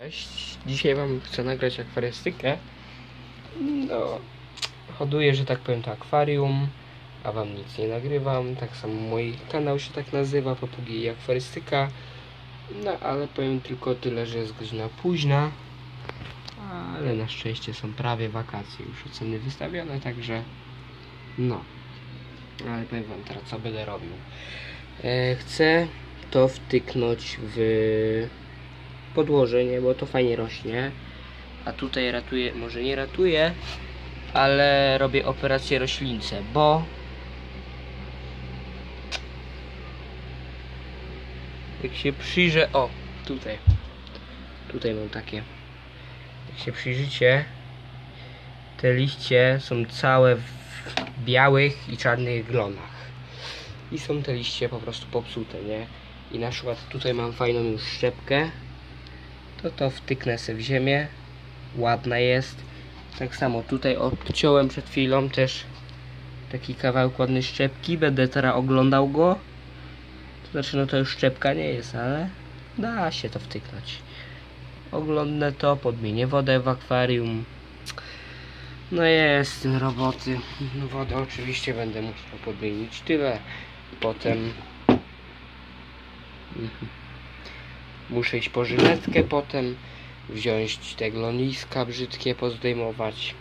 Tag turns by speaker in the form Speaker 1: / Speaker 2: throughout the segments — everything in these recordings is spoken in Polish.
Speaker 1: Cześć, dzisiaj wam chcę nagrać akwarystykę. No, hoduję, że tak powiem, to akwarium, a wam nic nie nagrywam. Tak samo mój kanał się tak nazywa, Papugi i Akwarystyka. No, ale powiem tylko tyle, że jest godzina późna, ale na szczęście są prawie wakacje, już oceny wystawione, także no. Ale powiem wam teraz, co będę robił. Chcę to wtyknąć w podłożenie, bo to fajnie rośnie. A tutaj ratuję, może nie ratuję, ale robię operację roślince, bo jak się przyjrzę, o, tutaj mam takie, jak się przyjrzycie, te liście są całe w białych i czarnych glonach i są te liście po prostu popsute, nie? I na przykład tutaj mam fajną już szczepkę, to wtyknę sobie w ziemię, ładna jest. Tak samo tutaj odciąłem przed chwilą też taki kawałek ładnej szczepki, będę teraz oglądał go. To znaczy, no to już szczepka nie jest, ale da się to wtyknąć. Oglądnę to, podmienię wodę w akwarium. No jest z tym roboty. Wodę oczywiście będę musiał podmienić, tyle. Potem muszę iść po żyletkę, potem wziąć te gloniska brzydkie, pozdejmować.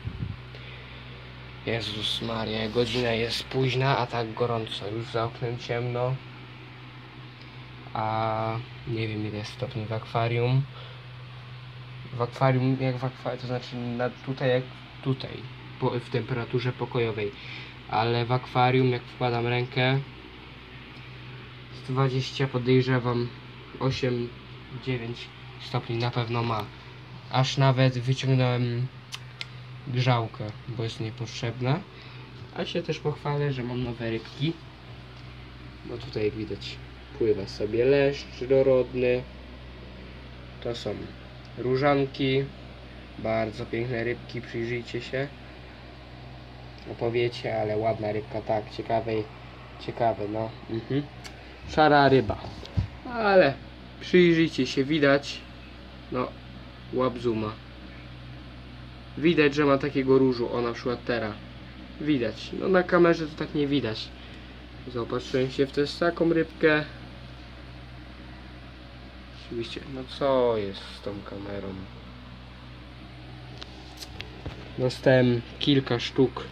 Speaker 1: Jezus Maria, godzina jest późna, a tak gorąco, już za oknem ciemno. A nie wiem, ile jest stopni w akwarium. W akwarium, jak w akwarium, to znaczy tutaj jak tutaj, w temperaturze pokojowej. Ale w akwarium, jak wkładam rękę, 20, podejrzewam 8-9 stopni na pewno ma. Aż nawet wyciągnąłem grzałkę, bo jest niepotrzebna. A się też pochwalę, że mam nowe rybki. Bo tutaj, jak widać, pływa sobie leszcz dorodny. To są różanki. Bardzo piękne rybki, przyjrzyjcie się. Opowiecie, ale ładna rybka, tak, ciekawe, no. Szara ryba. Ale przyjrzyjcie się, widać, no, łap zooma. Widać, że ma takiego różu, o, na przykład teraz. Widać, no na kamerze to tak nie widać. Zaopatrzyłem się w taką rybkę. Oczywiście, no co jest z tą kamerą? Dostałem kilka sztuk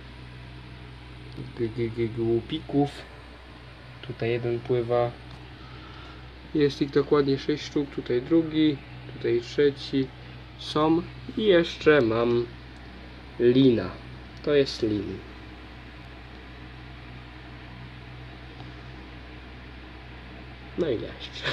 Speaker 1: głupików. Tutaj jeden pływa. Jest ich dokładnie 6 sztuk. Tutaj drugi, tutaj trzeci. Są. I jeszcze mam lina. To jest lin. No i leszcz.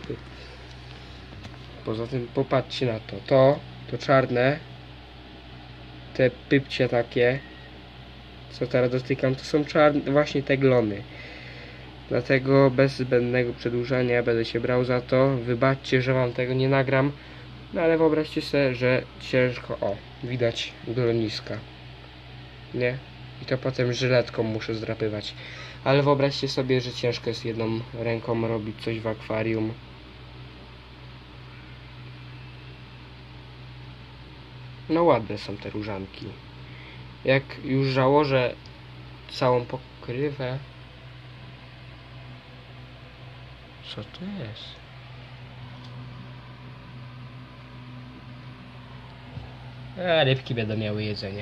Speaker 1: Poza tym popatrzcie na to. To czarne. Te pypcie takie, co teraz dotykam, to są czarne, właśnie te glony. Dlatego bez zbędnego przedłużania będę się brał za to. Wybaczcie, że wam tego nie nagram. No ale wyobraźcie sobie, że ciężko, o, widać gloniska, nie? I to potem żyletką muszę zdrapywać. Ale wyobraźcie sobie, że ciężko jest jedną ręką robić coś w akwarium. No ładne są te różanki. Jak już założę całą pokrywę. Co to jest? A rybki będą miały jedzenie.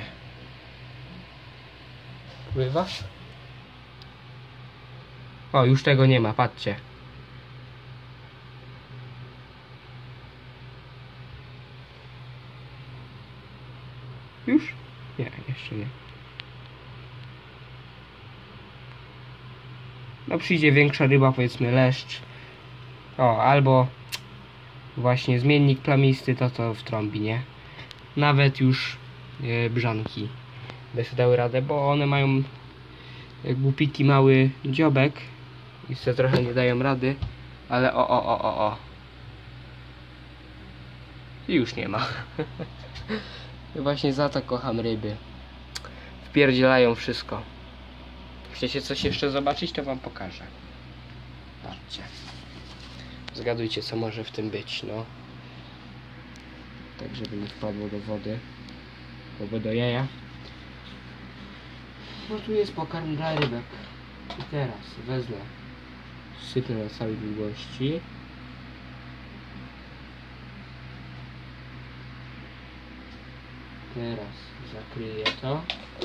Speaker 1: Pływa? O, już tego nie ma, patrzcie. Już? Nie, jeszcze nie. No przyjdzie większa ryba, powiedzmy leszcz. O, albo właśnie zmiennik plamisty, to wtrąbi, nie? Nawet już brzanki by sobie dały radę, bo one mają głupiki mały dziobek i sobie trochę nie dają rady, ale o. I już nie ma. Właśnie za to kocham ryby. Wpierdzielają wszystko. Chcecie coś jeszcze zobaczyć, to wam pokażę. Patrzcie. Zgadujcie, co może w tym być, no. tak żeby nie wpadło do wody, bo do jaja. No tu jest pokarm dla rybek. I teraz wezmę, sypnę na całej długości. Teraz zakryję to.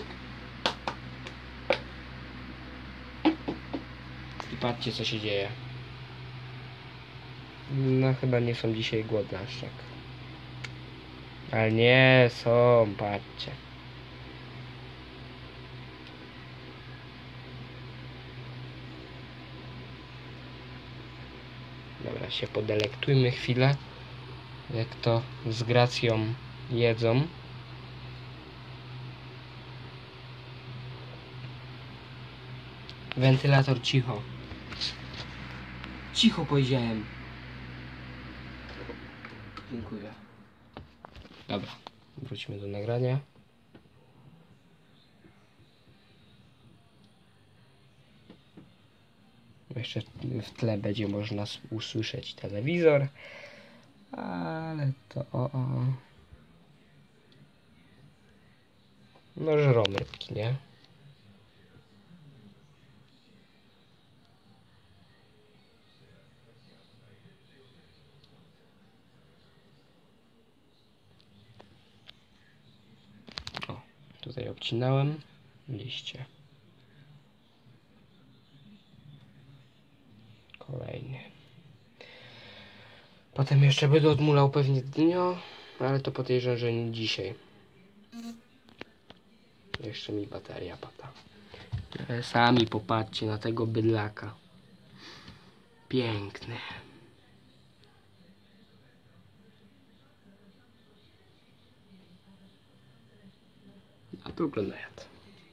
Speaker 1: I patrzcie, co się dzieje. No chyba nie są dzisiaj głodne aż tak. Ale nie są, patrzcie. Dobra, się podelektujmy chwilę, jak to z gracją jedzą. Wentylator, cicho. Cicho powiedziałem. Dziękuję. Dobra, wróćmy do nagrania. Jeszcze w tle będzie można usłyszeć telewizor. Ale to no żrą rybki, nie? O, tutaj obcinałem liście. Kolejny. Potem jeszcze będę odmulał pewnie dnio, ale to podejrzewam, że nie dzisiaj. Jeszcze mi bateria pada. Sami popatrzcie na tego bydlaka. Piękny. A tu glonojad.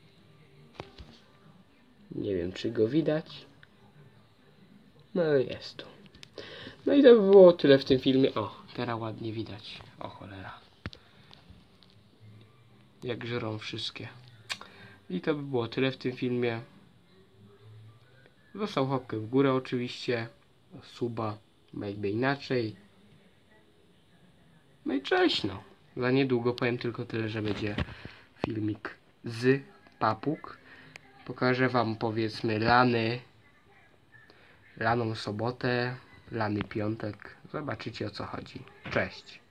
Speaker 1: Nie wiem, czy go widać. No jest tu. No i to by było tyle w tym filmie. O, teraz ładnie widać. O cholera. Jak żerą wszystkie. I to by było tyle w tym filmie. Został łapkę w górę oczywiście. Suba, jakby inaczej. No i cześć no. Za niedługo powiem tylko tyle, że będzie filmik z papug. Pokażę wam powiedzmy laną sobotę, lany piątek. Zobaczycie, o co chodzi. Cześć.